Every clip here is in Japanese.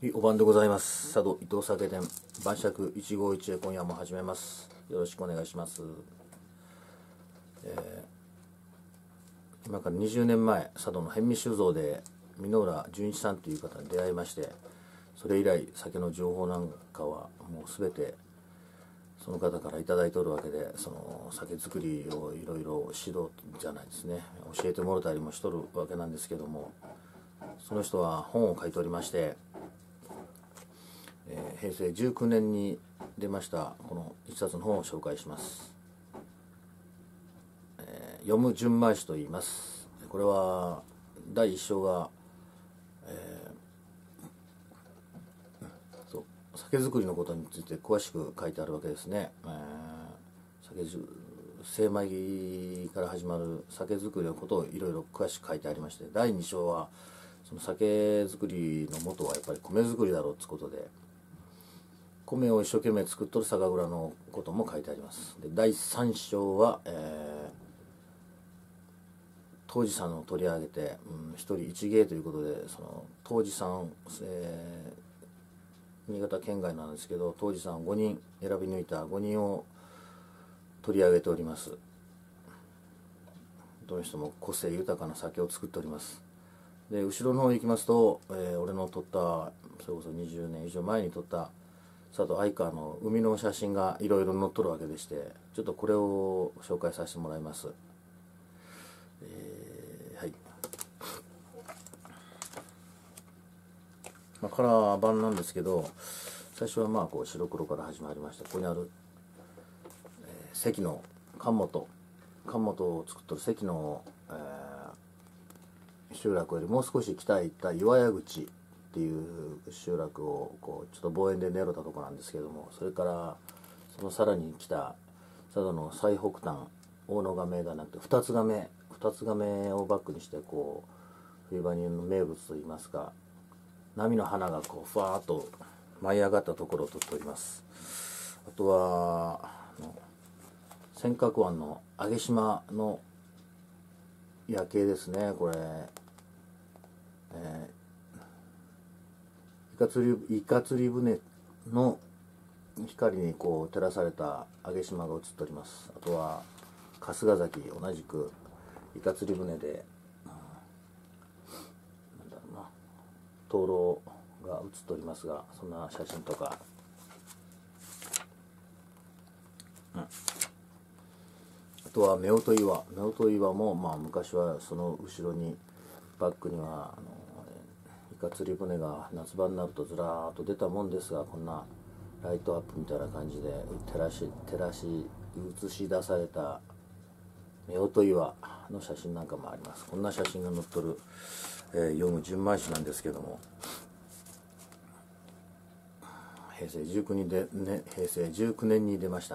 お晩でございます。佐渡伊藤酒店晩酌151へ今夜も始めます。よろしくお願いします。今から20年前、佐渡の辺見酒造で箕浦純一さんという方に出会いまして、それ以来酒の情報なんかはもう全てその方からいただいておるわけで、その酒造りをいろいろ指導じゃないですね、教えてもらったりもしとるわけなんですけども、その人は本を書いておりまして、平成19年に出ましたこの一冊の本を紹介します。読む純米酒と言います。これは第一章が、酒造りのことについて詳しく書いてあるわけですね。精米から始まる酒造りのことをいろいろ詳しく書いてありまして、第2章はその酒造りの元はやっぱり米作りだろうということで、米を一生懸命作っとる酒蔵のことも書いてあります。で第3章は、杜氏さんを取り上げて、一人一芸ということで、その杜氏さん、新潟県外なんですけど、杜氏さん5人選び抜いた5人を取り上げております。どの人も個性豊かな酒を作っております。で後ろの方に行きますと、俺の撮ったそれこそ20年以上前に撮った佐渡相川の海の写真がいろいろ載っとるわけでして、ちょっとこれを紹介させてもらいます。はい、カラー版なんですけど、最初はこう白黒から始まりました。ここにある、関の関本を作っとる関の、集落よりもう少し北へ行った岩屋口っていう集落をこうちょっと望遠で狙ったところなんですけども、それからそのさらに北佐渡の最北端大野亀がなくて二つ亀をバックにして、こう冬場に名物といいますか、波の花がこうふわーっと舞い上がったところを撮っております。あとは尖閣湾の揚島の夜景ですね。これ、イカ釣り船の光にこう照らされた揚島が映っております。あとは春日崎、同じくイカ釣り船で、灯籠が映っておりますが、そんな写真とか、あとは夫婦岩も、昔はその後ろにバックにはイカ釣り船が夏場になるとずらーっと出たもんですが、こんなライトアップみたいな感じで映し出された夫婦岩の写真なんかもあります。こんな写真が載っとる、読む純米酒なんですけども、平成19年に出ました。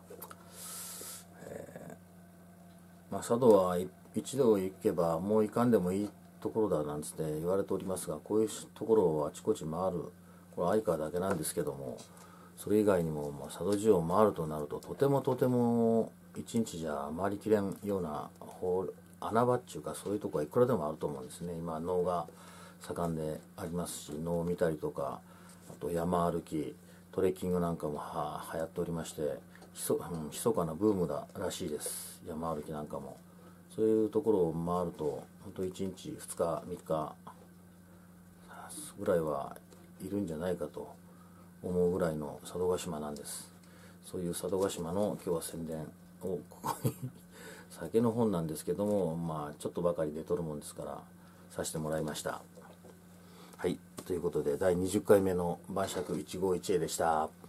佐渡は一度行けばもう行かんでもいいところだなんつって言われておりますが、こういうところをあちこち回る、これ相川だけなんですけども、それ以外にも佐渡路を回るとなると、とても一日じゃ回りきれんような穴場っていうか、そういうとこはいくらでもあると思うんですね。今能が盛んでありますし、能を見たりとか、あと山歩きトレッキングなんかも流行っておりまして、密かなブームだらしいです。山歩きなんかも。そういうところを回ると本当1日2日3日ぐらいはいるんじゃないかと思うぐらいの佐渡島なんです。そういう佐渡島の今日は宣伝をここに酒の本なんですけども、ちょっとばかり出とるもんですからさせてもらいました。はい、ということで第20回目の晩酌151へでした。